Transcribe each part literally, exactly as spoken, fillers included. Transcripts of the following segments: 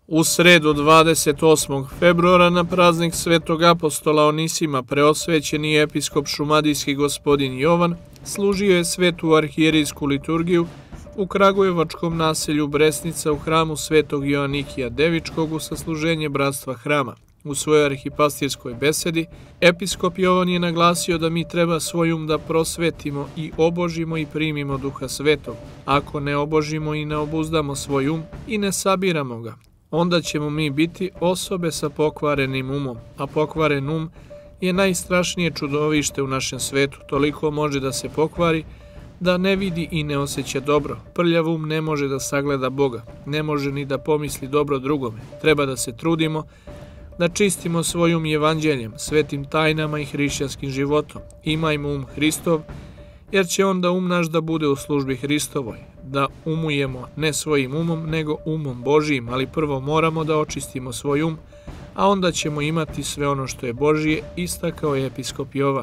U sredu dvadeset osmog februara na praznik Svetog apostola Onisima preosvećeni episkop šumadijski gospodin Jovan služio je svetu arhijerijsku liturgiju u kragujevačkom naselju Bresnica u hramu Svetog Joanikija Devičkog u sasluženje bratstva hrama. U svojoj arhipastirskoj besedi episkop Jovan je naglasio da mi treba svoj um da prosvetimo i obožimo i primimo Duha Svetog. Ako ne obožimo i ne obuzdamo svoj um i ne sabiramo ga, onda ćemo mi biti osobe sa pokvarenim umom, a pokvaren um je najstrašnije čudovište u našem svetu. Toliko može da se pokvari da ne vidi i ne osjeća dobro. Prljav um ne može da sagleda Boga, ne može ni da pomisli dobro drugome. Treba da se trudimo da čistimo svoj um evanđeljem, svetim tajnama i hrišćanskim životom. Imajmo um Hristov, jer će onda um naš da bude u službi Hristovoj. Da umujemo ne svojim umom, nego umom Božijim, ali prvo moramo da očistimo svoj um, a onda ćemo imati sve ono što je Božije, istakao je episkop Jovan.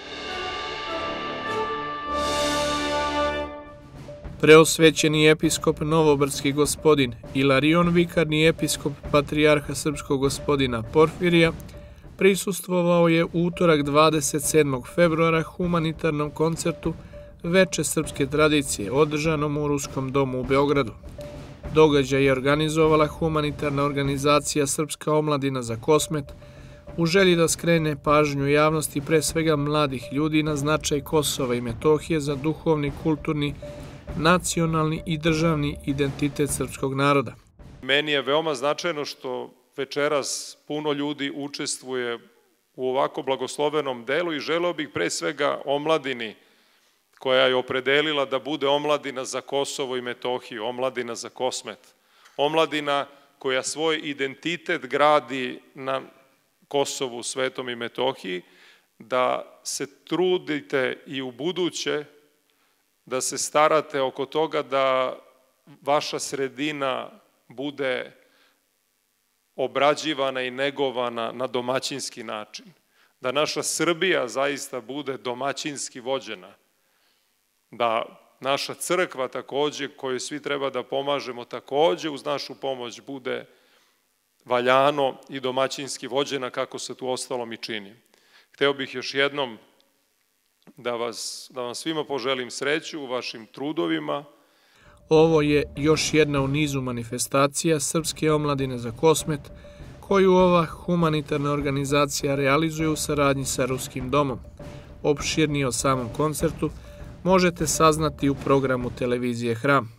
Preosvećeni episkop novobrdski gospodin Ilarion, vikarni episkop patrijarha srpskog gospodina Porfirija, prisustvovao je u utorak dvadeset sedmog februara humanitarnom koncertu Veče srpske tradicije, održanom u Ruskom domu u Beogradu. Događaj je organizovala humanitarna organizacija Srpska omladina za Kosmet u želji da skrene pažnju javnosti, pre svega mladih ljudi, na značaj Kosova i Metohije za duhovni, kulturni, nacionalni i državni identitet srpskog naroda. Meni je veoma značajno što večeras puno ljudi učestvuje u ovako blagoslovenom delu i želeo bih pre svega omladini koja je opredelila da bude omladina za Kosovo i Metohiju, omladina za Kosmet, omladina koja svoj identitet gradi na Kosovu, Svetom i Metohiji, da se trudite i u buduće da se starate oko toga da vaša sredina bude obrađivana i negovana na domaćinski način, da naša Srbija zaista bude domaćinski vođena, da naša crkva takođe, koju svi treba da pomažemo, takođe uz našu pomoć bude valjano i domaćinski vođena kako se tu ostalom i čini. Hteo bih još jednom da, vas, da vam svima poželim sreću u vašim trudovima. Ovo je još jedna u nizu manifestacija Srpske omladine za Kosmet, koju ova humanitarna organizacija realizuje u saradnji sa Ruskim domom. Opširnije o samom koncertu možete saznati u programu televizije Hram.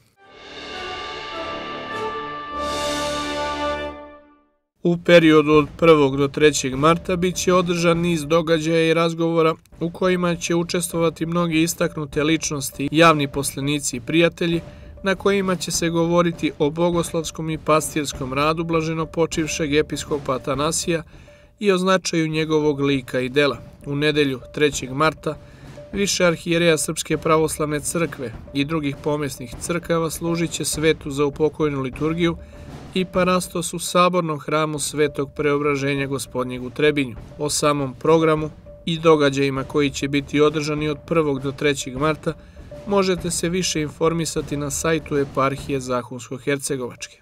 U periodu od prvog do trećeg marta biće održan niz događaja i razgovora u kojima će učestvovati mnogi istaknute ličnosti, javni poslenici i prijatelji, na kojima će se govoriti o bogoslovskom i pastirskom radu blaženopočivšeg episkopa Atanasija i o značaju njegovog lika i dela. U nedelju trećeg marta više arhijereja Srpske pravoslavne crkve i drugih pomesnih crkava služit će svetu za upokojnu liturgiju i parastos u sabornom hramu Svetog Preobraženja Gospodnjeg u Trebinju. O samom programu i događajima koji će biti održani od prvog do trećeg marta možete se više informisati na sajtu eparhije Zahumsko-Hercegovačke.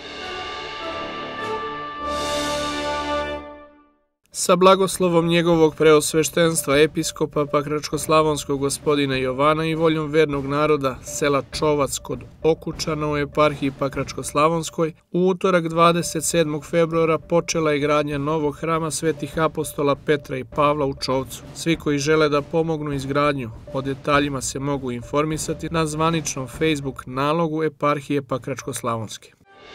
Sa blagoslovom njegovog preosveštenstva episkopa Pakračko-slavonskog gospodina Jovana i voljom vernog naroda sela Čovac kod Okučana u eparhiji Pakračko-slavonskoj, u utorak dvadeset sedmog februara počela je gradnja novog hrama svetih apostola Petra i Pavla u Čovcu. Svi koji žele da pomognu izgradnju, o detaljima se mogu informisati na zvaničnom Facebook nalogu eparhije Pakračko-slavonske.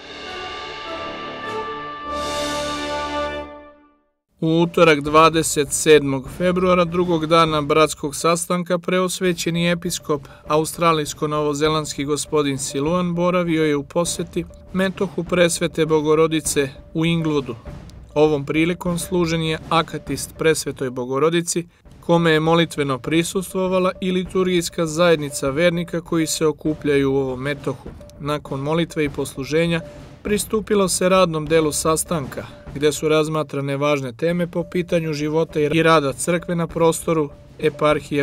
U utorak dvadeset sedmog februara, drugog dana bratskog sastanka, preosvećeni episkop australijsko-novozelandski gospodin Siluan boravio je u poseti metohu presvete Bogorodice u Ingludu. Ovom prilikom služen je akatist presvetoj Bogorodici, kome je molitveno prisustvovala i liturgijska zajednica vernika koji se okupljaju u ovom metohu. Nakon molitve i posluženja pristupilo se radnom delu sastanka, gde su razmatrane važne teme po pitanju života i rada crkve na prostoru eparhije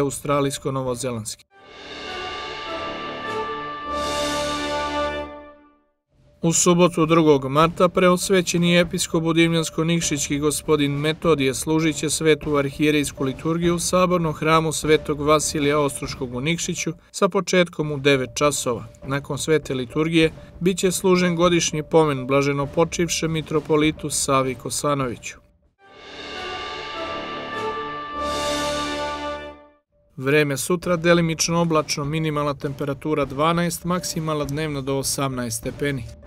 australijsko-novozelandske. U subotu drugog marta preosvećeni episkop Budimljansko-Nikšićki gospodin Metodije služit će svetu arhijerijsku liturgiju u sabornom hramu svetog Vasilija Ostroškog u Nikšiću sa početkom u devet časova. Nakon svete liturgije bit će služen godišnji pomen blaženopočivšem mitropolitu Savi Kosanoviću. Vreme sutra delimično oblačno, minimalna temperatura dvanaest, maksimalna dnevno do osamnaest stepeni.